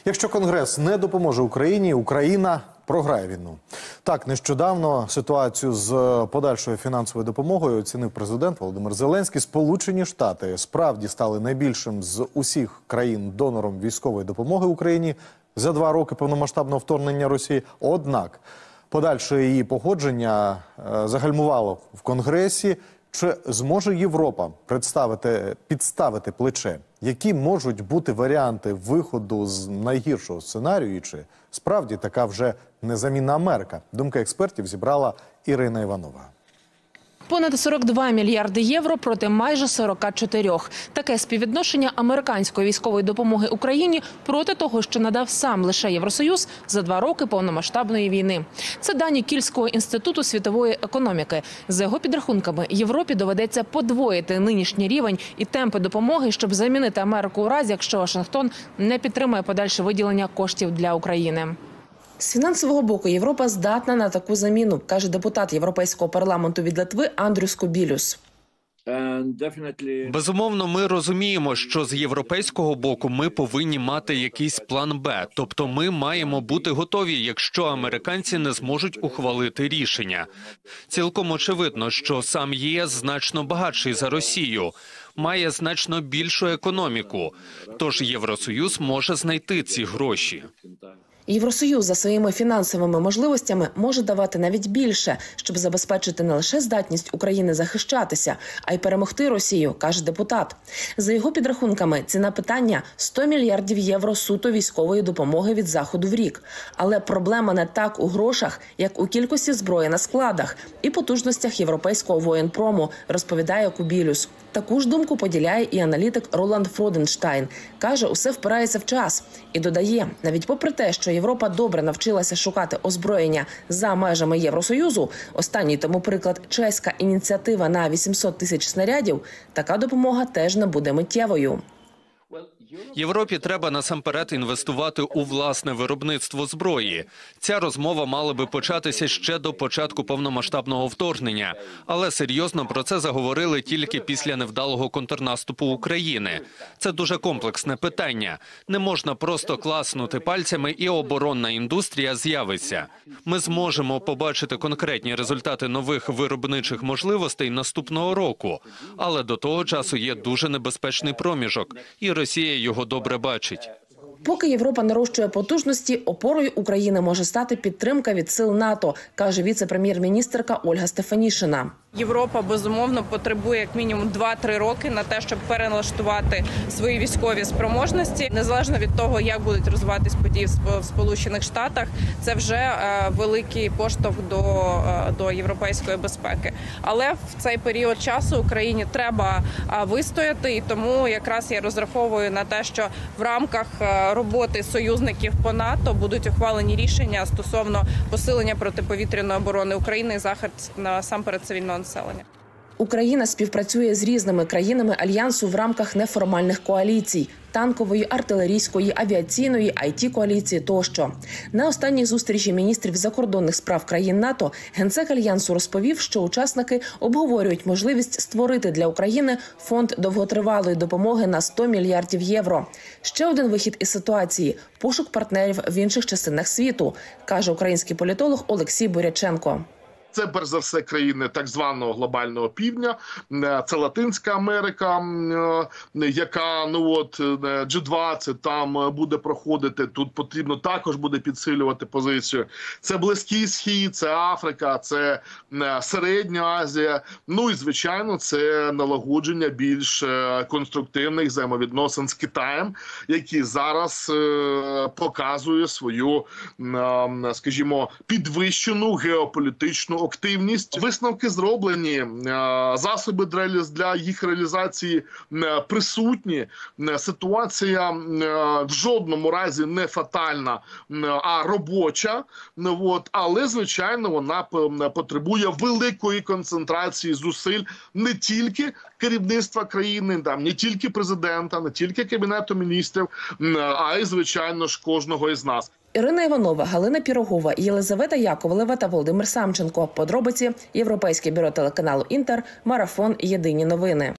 Якщо Конгрес не допоможе Україні, Україна програє війну. Так, нещодавно ситуацію з подальшою фінансовою допомогою оцінив президент Володимир Зеленський. Сполучені Штати справді стали найбільшим з усіх країн донором військової допомоги Україні за 2 роки повномасштабного вторгнення Росії. Однак подальше її погодження загальмувало в Конгресі. Чи зможе Європа підставити плече? Які можуть бути варіанти виходу з найгіршого сценарію? І чи справді така вже незамінна Америка? Думки експертів зібрала Ірина Іванова. Понад 42 мільярди євро проти майже 44. Таке співвідношення американської військової допомоги Україні проти того, що надав сам лише Євросоюз за 2 роки повномасштабної війни. Це дані Кільського інституту світової економіки. За його підрахунками, Європі доведеться подвоїти нинішній рівень і темпи допомоги, щоб замінити Америку у разі, якщо Вашингтон не підтримає подальше виділення коштів для України. З фінансового боку Європа здатна на таку заміну, каже депутат Європейського парламенту від Литви Андрюс Кубілюс. Безумовно, ми розуміємо, що з європейського боку ми повинні мати якийсь план Б. Тобто ми маємо бути готові, якщо американці не зможуть ухвалити рішення. Цілком очевидно, що сам ЄС значно багатший за Росію, має значно більшу економіку. Тож Євросоюз може знайти ці гроші. Євросоюз за своїми фінансовими можливостями може давати навіть більше, щоб забезпечити не лише здатність України захищатися, а й перемогти Росію, каже депутат. За його підрахунками, ціна питання – 100 мільярдів євро суто військової допомоги від Заходу в рік. Але проблема не так у грошах, як у кількості зброї на складах і потужностях європейського воєнпрому, розповідає Кубілюс. Таку ж думку поділяє і аналітик Роланд Фроденштайн. Каже, усе впирається в час. І додає, навіть попри те, що Європа добре навчилася шукати озброєння за межами Євросоюзу, останній тому приклад чеська ініціатива на 800 тисяч снарядів, така допомога теж не буде миттєвою. Європі треба насамперед інвестувати у власне виробництво зброї. Ця розмова мала би початися ще до початку повномасштабного вторгнення. Але серйозно про це заговорили тільки після невдалого контрнаступу України. Це дуже комплексне питання. Не можна просто класнути пальцями і оборонна індустрія з'явиться. Ми зможемо побачити конкретні результати нових виробничих можливостей наступного року. Але до того часу є дуже небезпечний проміжок, і Росія його добре бачить. Поки Європа нарощує потужності, опорою України може стати підтримка від сил НАТО, каже віце-прем'єр-міністерка Ольга Стефанішина. Європа, безумовно, потребує як мінімум 2-3 роки на те, щоб переналаштувати свої військові спроможності. Незалежно від того, як будуть розвиватись події в Сполучених Штатах, це вже великий поштовх до європейської безпеки. Але в цей період часу Україні треба вистояти, і тому якраз я розраховую на те, що в рамках роботи союзників по НАТО будуть ухвалені рішення стосовно посилення протиповітряної оборони України і захист насамперед цивільного населення. Україна співпрацює з різними країнами Альянсу в рамках неформальних коаліцій – танкової, артилерійської, авіаційної, IT-коаліції тощо. На останній зустрічі міністрів закордонних справ країн НАТО генсек Альянсу розповів, що учасники обговорюють можливість створити для України фонд довготривалої допомоги на 100 мільярдів євро. Ще один вихід із ситуації – пошук партнерів в інших частинах світу, каже український політолог Олексій Буряченко. Це, перш за все, країни так званого глобального півдня, це Латинська Америка, яка, G20 там буде проходити, тут потрібно також буде підсилювати позицію. Це Близький Схід, це Африка, це Середня Азія, і, звичайно, це налагодження більш конструктивних взаємовідносин з Китаєм, який зараз показує свою, скажімо, підвищену геополітичну активність. Висновки зроблені, засоби для їх реалізації присутні. Ситуація в жодному разі не фатальна, а робоча. Але, звичайно, вона потребує великої концентрації зусиль не тільки керівництва країни, не тільки президента, не тільки Кабінету міністрів, а й, звичайно ж, кожного із нас. Ірина Іванова, Галина Пірогова, Єлизавета Яковлева та Володимир Самченко. Подробиці. Європейське бюро телеканалу «Інтер», Марафон. Єдині новини.